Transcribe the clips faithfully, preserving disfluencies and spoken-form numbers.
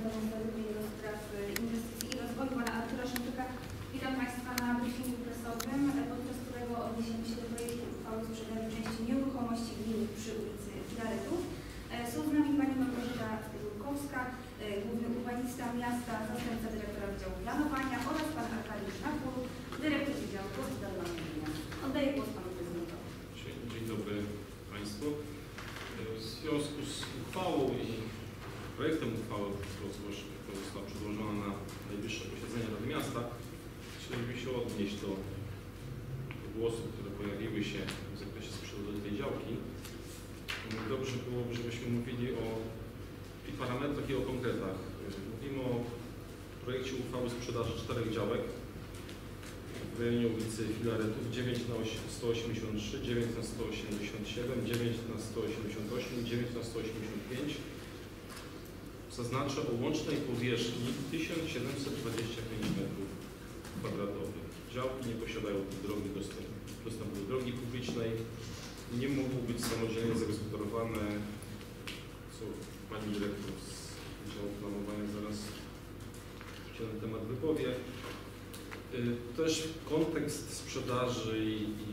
Zarządu do Spraw Inwestycji i Rozwoju, pana Artura Szymczyka. Witam Państwa na briefingu prasowym, podczas którego odniesiemy się do projektu uchwały w sprzedaży części nieruchomości gminy przy ulicy Filaretów. Są z nami pani Małgorzata Rurkowska, główny urbanista miasta, zastępca dyrektora Wydziału Planowania oraz pan Arkadiusz Napór, dyrektor Wydziału Gospodarowania Gminy. Oddaję głos panu prezydentowi. Dzień dobry Państwu. W związku z uchwałą i projektem uchwały, która została przedłożona na najbliższe posiedzenie Rady Miasta, chcielibyśmy się odnieść do głosów, które pojawiły się w zakresie sprzedaży tej działki. Dobrze byłoby, żebyśmy mówili o i parametrach i o konkretach. Mówimy o projekcie uchwały sprzedaży czterech działek w rejonie ulicy Filaretów, dziewięć na sto osiemdziesiąt trzy, dziewięć na sto osiemdziesiąt siedem, dziewięć na sto osiemdziesiąt osiem i dziewięć na sto osiemdziesiąt pięć. Zaznaczę o łącznej powierzchni tysiąc siedemset dwadzieścia pięć metrów kwadratowych. Działki nie posiadają drogi dostępu, dostępu do drogi publicznej, nie mogą być samodzielnie zagospodarowane, co pani dyrektor z Wydziału Planowania zaraz się na ten temat wypowie. Też kontekst sprzedaży i,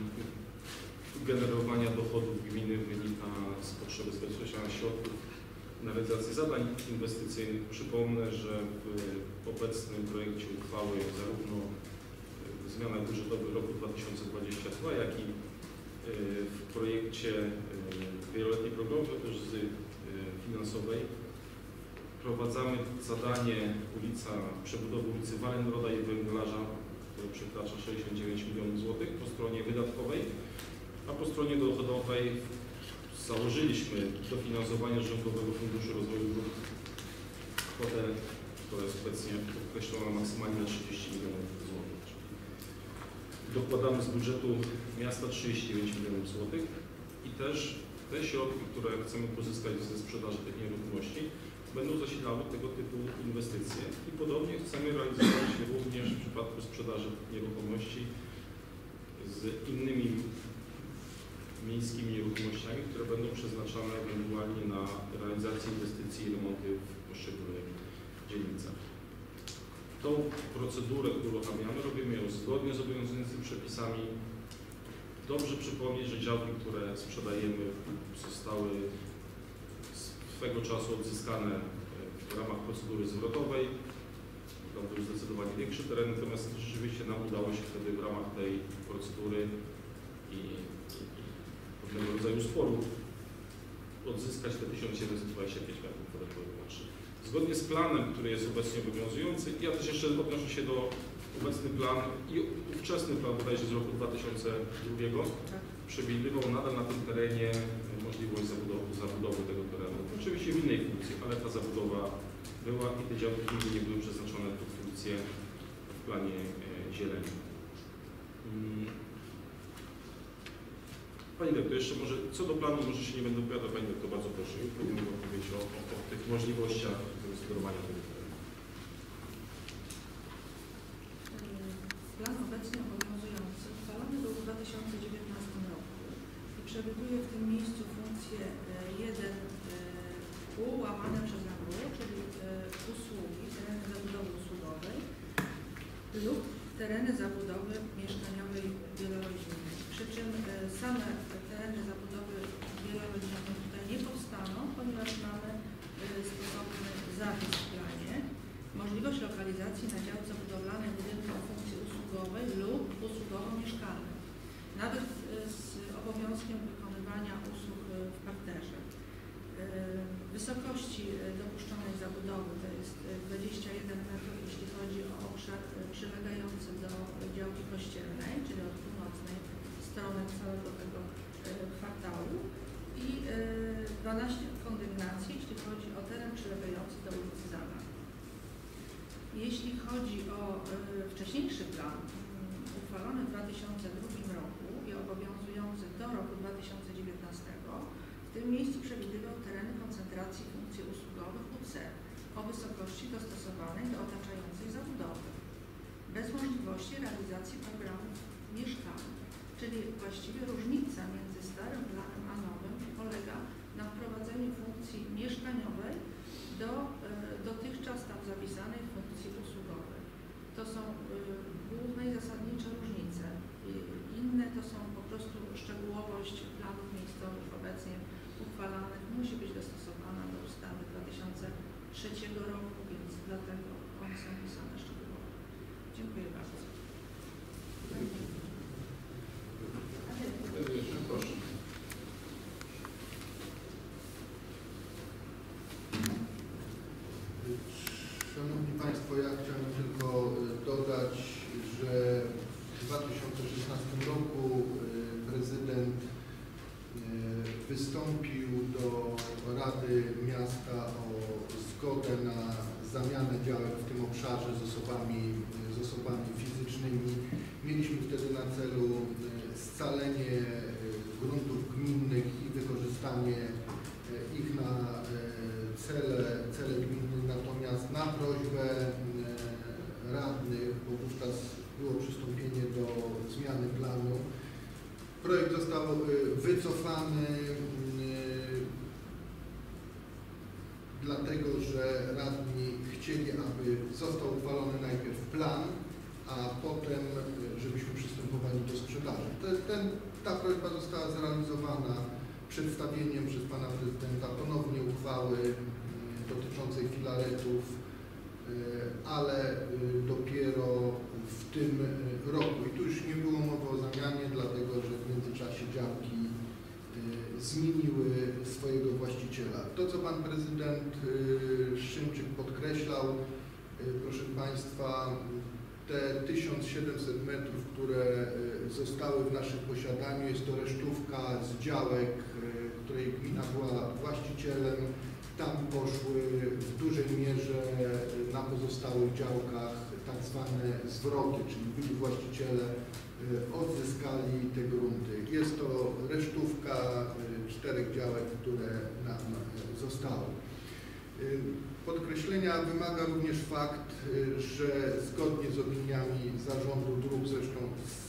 i generowania dochodów gminy wynika z potrzeby zabezpieczenia środków na realizację zadań inwestycyjnych. Przypomnę, że w obecnym projekcie uchwały zarówno w zmianach budżetowych roku dwa tysiące dwudziestego drugiego, jak i w projekcie wieloletniej prognozy finansowej wprowadzamy zadanie ulica, przebudowy ulicy Wallenroda i Węglarza, które przekracza sześćdziesiąt dziewięć milionów złotych po stronie wydatkowej, a po stronie dochodowej założyliśmy dofinansowanie z Rządowego Funduszu Rozwoju Dróg kwotę, która jest obecnie określona maksymalnie na trzydzieści milionów złotych. Dokładamy z budżetu miasta trzydzieści dziewięć milionów złotych i też te środki, które chcemy pozyskać ze sprzedaży tych nieruchomości, będą zasilały tego typu inwestycje. I podobnie chcemy realizować również w przypadku sprzedaży nieruchomości z innymi miejskimi nieruchomościami, które będą przeznaczane ewentualnie na realizację inwestycji i remonty w poszczególnych dzielnicach. Tą procedurę, którą uruchamiamy, robimy ją zgodnie z obowiązującymi przepisami. Dobrze przypomnieć, że działki, które sprzedajemy, zostały swego czasu odzyskane w ramach procedury zwrotowej. Tam był zdecydowanie większy teren, natomiast rzeczywiście nam udało się wtedy w ramach tej procedury i, i, i pewnego rodzaju sporu odzyskać te tysiąc siedemset dwadzieścia pięć metrów kwadratowych naszych. Zgodnie z planem, który jest obecnie obowiązujący, ja też jeszcze odnoszę się do obecny plan i ówczesny plan bodajże z roku dwa tysiące drugiego przewidywał nadal na tym terenie możliwość zabudowy, zabudowy tego terenu. Oczywiście w innej funkcji, ale ta zabudowa była i te działki nigdy nie były przeznaczone pod funkcję w planie e, zieleni. Hmm. Pani dyrektor, jeszcze może co do planu, może się nie będę opowiadał, Pani dyrektor, bardzo proszę, już będę mógł powiedzieć o, o, o tych możliwościach zagospodarowania tego terenu. Plan obecnie obowiązujący uchwalony był w dwa tysiące dziewiętnastym roku i przewiduje w tym miejscu funkcję jeden U łamane przez W, czyli usługi, tereny zabudowy usługowej lub tereny zabudowy mieszkaniowej wielorodzinnej. Przy czym same tereny zabudowy wielorodzinnej tutaj nie powstaną, ponieważ mamy stosowny zapis w planie. Możliwość lokalizacji na działce budowlanej budynku o funkcji usługowej lub usługowo-mieszkalnej, nawet z obowiązkiem wykonywania usług w parterze. Wysokości dopuszczonej zabudowy to jest dwadzieścia jeden metrów, jeśli chodzi o obszar przylegający do działki kościelnej, czyli od północnej strony całego tego kwartału i dwanaście kondygnacji, jeśli chodzi o teren przylegający do ulicy Zana. Jeśli chodzi o y, wcześniejszy plan, y, uchwalony w dwa tysiące drugim roku i obowiązujący do roku dwa tysiące dziewiętnastego, w tym miejscu przewidywał tereny koncentracji funkcji usługowych U C o wysokości dostosowanej do otaczającej zabudowy, bez możliwości realizacji programów mieszkalnych, czyli właściwie różnica między starym planem a nowym polega na wprowadzeniu funkcji mieszkaniowej do y, dotychczas tam wystąpił do Rady Miasta o zgodę na zamianę działek w tym obszarze z osobami, z osobami fizycznymi. Mieliśmy wtedy na celu scalenie gruntów gminnych i wykorzystanie ich na cele, cele gminne, natomiast na prośbę radnych, bo wówczas było przystąpienie do zmiany planu, projekt został wycofany dlatego, że radni chcieli, aby został uchwalony najpierw plan, a potem, żebyśmy przystępowali do sprzedaży. Ten, ten, ta prośba została zrealizowana przedstawieniem przez pana prezydenta ponownie uchwały dotyczącej filaretów, ale dopiero w tym roku. I tu już nie było mowy o zamianie, dlatego że w międzyczasie działki zmieniły swojego właściciela. To, co pan prezydent Szymczyk podkreślał, proszę państwa, te tysiąc siedemset metrów, które zostały w naszym posiadaniu, jest to resztówka z działek, której gmina była właścicielem. Tam poszły w dużej mierze na pozostałych działkach tak zwane zwroty, czyli byli właściciele odzyskali te grunty. Jest to resztówka czterech działek, które nam zostały. Podkreślenia wymaga również fakt, że zgodnie z opiniami zarządu dróg, zresztą z,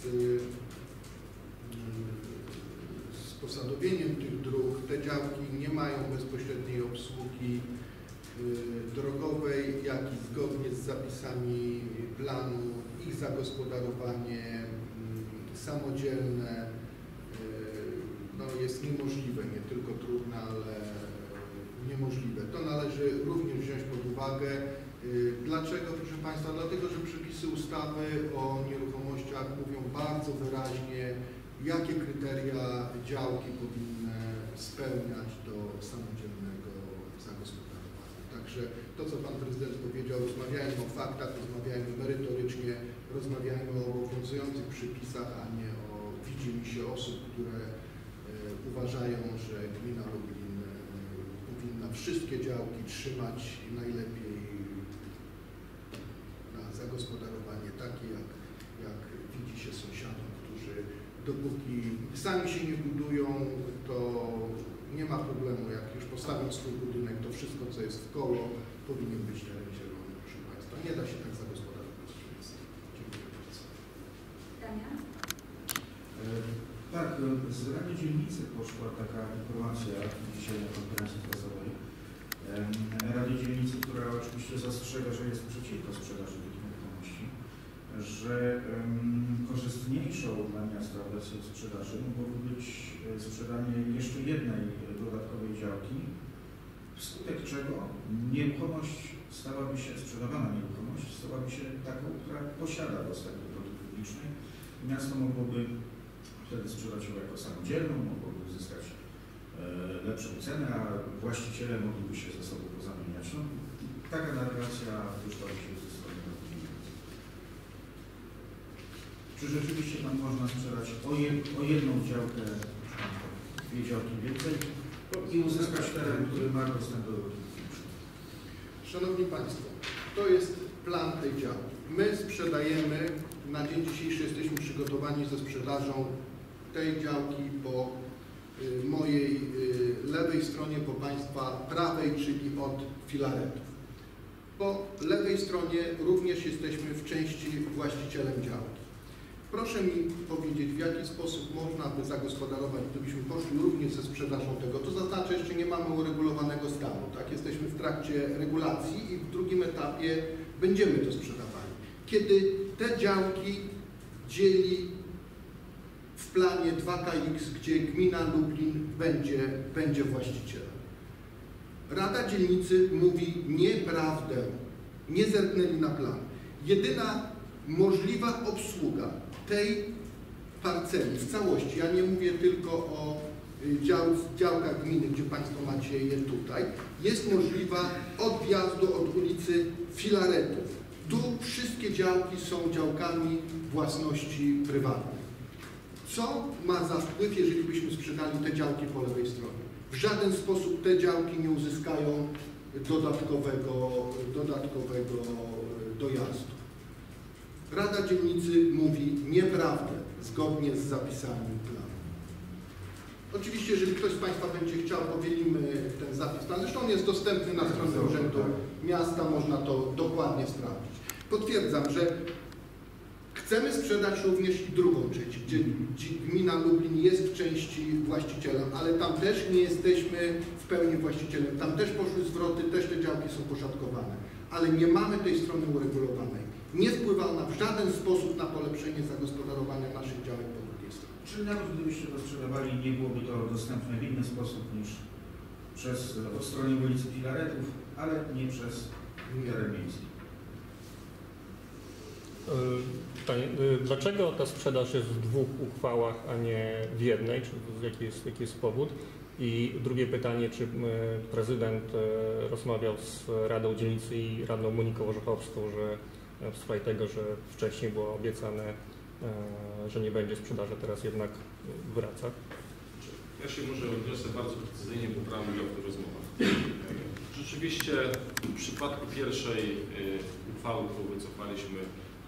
z posadowieniem tych dróg, te działki nie mają bezpośredniej obsługi drogowej, jak i zgodnie z zapisami planu ich zagospodarowanie samodzielne no, jest niemożliwe, nie tylko trudne, ale niemożliwe. To należy również wziąć pod uwagę. Dlaczego, proszę państwa? Dlatego, że przepisy ustawy o nieruchomościach mówią bardzo wyraźnie, jakie kryteria działki powinny spełniać do samodzielnego zagospodarowania. Także to, co pan prezydent powiedział, rozmawiajmy o faktach, rozmawiajmy merytorycznie, rozmawiajmy o obowiązujących przepisach, a nie o widzimisię osób, które e, uważają, że gmina Lublin e, powinna wszystkie działki trzymać najlepiej na zagospodarowanie takie, jak, jak widzi się sąsiadom, którzy dopóki sami się nie budują, to nie ma problemu. Jak już postawią swój budynek, to wszystko, co jest w koło, powinien być teren zielony, proszę państwa. Nie da się tak zagospodarować. Dziękuję bardzo. Pytania? Tak, z Rady Dzielnicy poszła taka informacja dzisiaj na konferencji prasowej. Rady Dzielnicy, która oczywiście zastrzega, że jest przeciwko sprzedaży tych nieruchomości, że um, korzystniejszą dla miasta obecnie w sprzedaży mogłoby być sprzedanie jeszcze jednej dodatkowej działki, wskutek czego nieruchomość stałaby się, sprzedawana nieruchomość stałaby się taką, która posiada dostęp do drogi publicznej. Miasto mogłoby wtedy sprzedać ją jako samodzielną, mogłoby uzyskać e, lepszą cenę, a właściciele mogliby się ze sobą pozamieniać. No, taka narracja wyszła się ze strony gminy. Czy rzeczywiście tam można sprzedać o, jed, o jedną działkę, dwie działki więcej i uzyskać teren, który ma dostęp do drogi publicznej? Szanowni Państwo, to jest plan tej działki. My sprzedajemy, na dzień dzisiejszy jesteśmy przygotowani ze sprzedażą tej działki po y, mojej y, lewej stronie, po Państwa prawej, czyli od filaretów. Po lewej stronie również jesteśmy w części właścicielem działki. Proszę mi powiedzieć, w jaki sposób można by zagospodarować, gdybyśmy poszli również ze sprzedażą tego. To znaczy, jeszcze nie mamy uregulowanego stanu, tak? Jesteśmy w trakcie regulacji i w drugim etapie będziemy to sprzedawali. Kiedy te działki dzieli w planie dwa K X, gdzie gmina Lublin będzie, będzie właścicielem. Rada Dzielnicy mówi nieprawdę, nie zerknęli na plan. Jedyna możliwa obsługa tej parceli w całości, ja nie mówię tylko o dział, działkach gminy, gdzie Państwo macie je tutaj, jest możliwa od wjazdu od ulicy Filaretów. Tu wszystkie działki są działkami własności prywatnej. Co ma za wpływ, jeżeli byśmy sprzedali te działki po lewej stronie? W żaden sposób te działki nie uzyskają dodatkowego, dodatkowego dojazdu. Rada Dzielnicy mówi nieprawdę zgodnie z zapisami planu. Oczywiście, jeżeli ktoś z Państwa będzie chciał, powielimy ten zapis planu. Zresztą on jest dostępny na stronie Urzędu Miasta, można to dokładnie sprawdzić. Potwierdzam, że chcemy sprzedać również i drugą część, gdzie gmina Lublin jest w części właścicielem, ale tam też nie jesteśmy w pełni właścicielem. Tam też poszły zwroty, też te działki są poszatkowane, ale nie mamy tej strony uregulowanej. Nie wpływa ona w żaden sposób na polepszenie zagospodarowania naszych działek po drugiej stronie. Czyli nawet gdybyście to sprzedawali, nie byłoby to dostępne w inny sposób niż przez od strony ulicy Filaretów, ale nie przez wymiar miejski. Pytanie, dlaczego ta sprzedaż jest w dwóch uchwałach, a nie w jednej? Czy jaki jest, jaki jest powód? I drugie pytanie, czy prezydent rozmawiał z Radą Dzielnicy i radną Moniką Orzechowską, że w sprawie tego, że wcześniej było obiecane, że nie będzie sprzedaży, teraz jednak wraca? Ja się może odniosę bardzo precyzyjnie, bo brałem udział w tej rozmowie. Rzeczywiście w przypadku pierwszej uchwały, którą wycofaliśmy,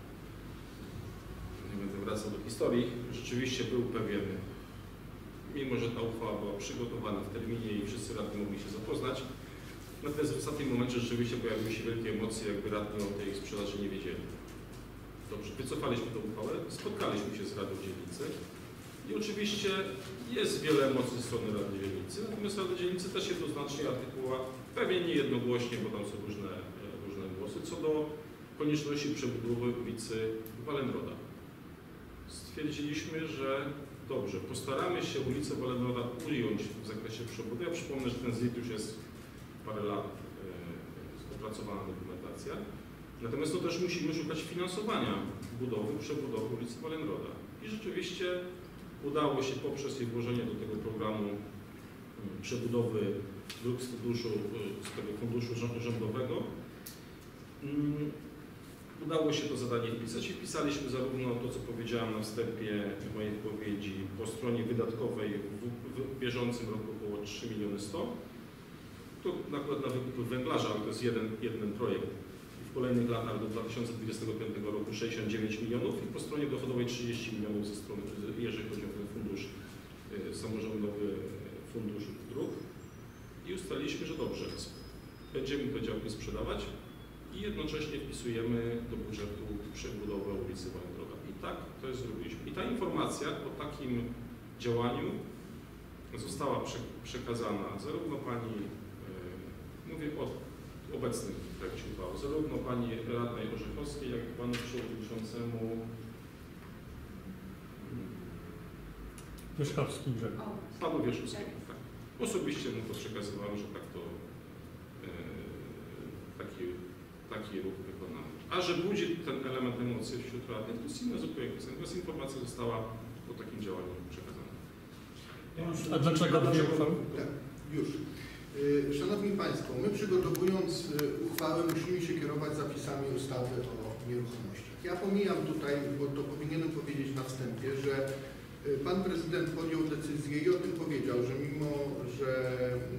nie będę wracał do historii, rzeczywiście był pewien, mimo że ta uchwała była przygotowana w terminie i wszyscy radni mogli się zapoznać, natomiast w ostatnim momencie rzeczywiście pojawiły się wielkie emocje, jakby radni o tej sprzedaży nie wiedzieli. Dobrze, wycofaliśmy tę uchwałę, spotkaliśmy się z Radą Dzielnicy i oczywiście jest wiele emocji ze strony Rady Dzielnicy, natomiast Rada Dzielnicy też jednoznacznie artykułowała, pewnie nie jednogłośnie, bo tam są różne, różne głosy, co do konieczności przebudowy ulicy Wallenroda. Stwierdziliśmy, że dobrze, postaramy się ulicę Wallenroda ująć w zakresie przebudowy. Ja przypomnę, że ten Z I T już jest parę lat e, opracowana dokumentacja. Natomiast to też musimy szukać finansowania budowy, przebudowy ulicy Wallenroda. I rzeczywiście udało się poprzez jej włożenie do tego programu um, przebudowy dróg z funduszu, z tego funduszu rządowego. Um, Udało się to zadanie wpisać i wpisaliśmy zarówno to, co powiedziałem na wstępie mojej wypowiedzi, po stronie wydatkowej w, w bieżącym roku około trzy miliony sto. To nakład na wykup węglarza, ale to jest jeden, jeden projekt. W kolejnych latach do dwa tysiące dwudziestego piątego roku sześćdziesiąt dziewięć milionów i po stronie dochodowej trzydzieści milionów ze strony, jeżeli chodzi o ten fundusz y, samorządowy, fundusz dróg. I ustaliliśmy, że dobrze, będziemy te działki sprzedawać i jednocześnie wpisujemy do budżetu przebudowę ulicy Wallenroda. I tak to jest zrobiliśmy. I ta informacja o takim działaniu została prze, przekazana zarówno pani, e, mówię o obecnym projekcie uchwały, zarówno pani radnej Orzechowskiej, jak i panu przewodniczącemu Wierzchowski Grzegorz. Panu Wierzchowskiemu, tak. Osobiście mu to przekazywałem, że tak to e, taki taki ruch wykonany. A że budzi ten element emocji wśród radnych, to jest inna zupełnie kwestia. Natomiast informacja została po takim działaniu przekazana. A dlaczego dwie uchwały? Tak, już. Szanowni Państwo, my przygotowując uchwałę musimy się kierować zapisami ustawy o nieruchomościach. Ja pomijam tutaj, bo to powinienem powiedzieć na wstępie, że Pan Prezydent podjął decyzję i o tym powiedział, że mimo, że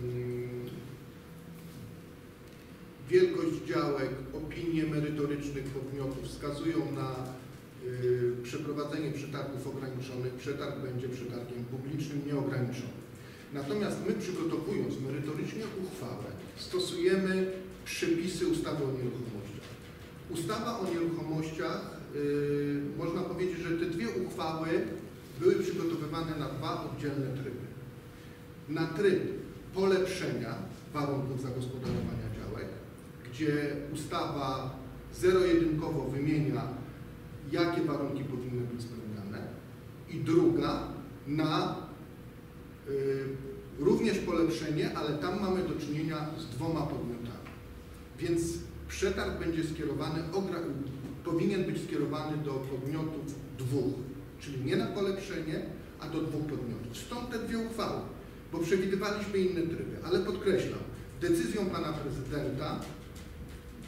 wielkość działek, opinie merytorycznych podmiotów wskazują na y, przeprowadzenie przetargów ograniczonych. Przetarg będzie przetargiem publicznym, nieograniczonym. Natomiast my, przygotowując merytorycznie uchwałę, stosujemy przepisy ustawy o nieruchomościach. Ustawa o nieruchomościach, y, można powiedzieć, że te dwie uchwały były przygotowywane na dwa oddzielne tryby. Na tryb polepszenia warunków zagospodarowania działek, gdzie ustawa zero-jedynkowo wymienia, jakie warunki powinny być spełniane, i druga na y, również polepszenie, ale tam mamy do czynienia z dwoma podmiotami. Więc przetarg będzie skierowany, powinien być skierowany do podmiotów dwóch, czyli nie na polepszenie, a do dwóch podmiotów. Stąd te dwie uchwały, bo przewidywaliśmy inne tryby, ale podkreślam, decyzją pana prezydenta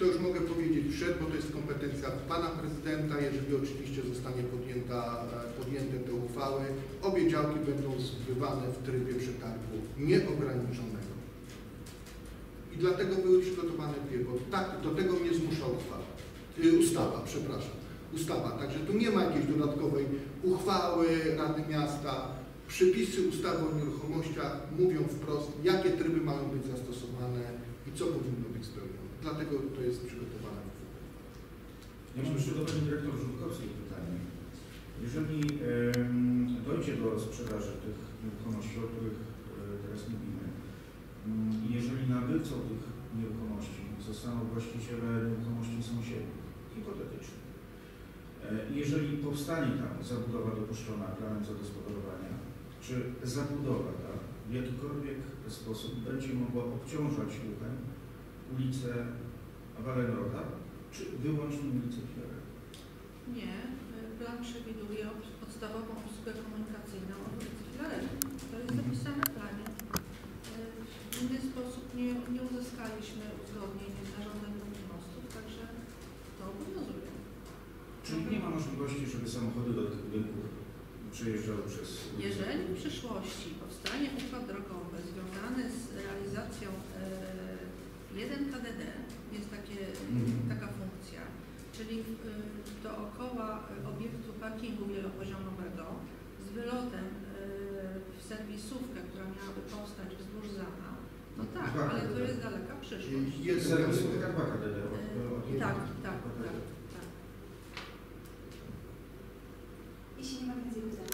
to już mogę powiedzieć przed, bo to jest kompetencja pana prezydenta, jeżeli oczywiście zostanie podjęta, podjęte te uchwały. Obie działki będą zbywane w trybie przetargu nieograniczonego. I dlatego były przygotowane dwie, bo tak, do tego mnie zmusza uchwała, yy, ustawa, przepraszam, ustawa. Także tu nie ma jakiejś dodatkowej uchwały Rady Miasta. Przepisy ustawy o nieruchomościach mówią wprost, jakie tryby mają być zastosowane i co powinno być spełnione. Dlatego to jest przygotowane. Ja mam jeszcze do Pani Dyrektor Żurkowskiej pytanie. Jeżeli em, dojdzie do sprzedaży tych nieruchomości, o których e, teraz mówimy, mm, i jeżeli nabywcą tych nieruchomości zostaną właściciele nieruchomości sąsiednich, hipotetycznie, e, jeżeli powstanie tam zabudowa dopuszczona planem zagospodarowania, czy zabudowa ta w jakikolwiek sposób będzie mogła obciążać ruchem ulicę Wallenroda, czy wyłącznie ulicę Filarety? Nie, plan przewiduje podstawową obsługę komunikacyjną od ulicy Filarety. To jest zapisane w planie. W inny sposób nie, nie uzyskaliśmy uzgodnień z zarządem Gminy Mostów, także to obowiązuje. Czyli nie ma możliwości, żeby samochody do tych budynków przejeżdżały przez... Jeżeli w przyszłości powstanie układ drogowy związany z realizacją e, jeden K D D, jest takie, Mhm. taka funkcja, czyli e, dookoła obiektu parkingu wielopoziomowego z wylotem e, w serwisówkę, która miałaby powstać wzdłuż Zana, no tak, Dwa ale to K D D. jest daleka przyszłość. Jest Serwisówka dwa K D D. E, tak, tak, tak, tak. Jeśli nie ma więcej pytań.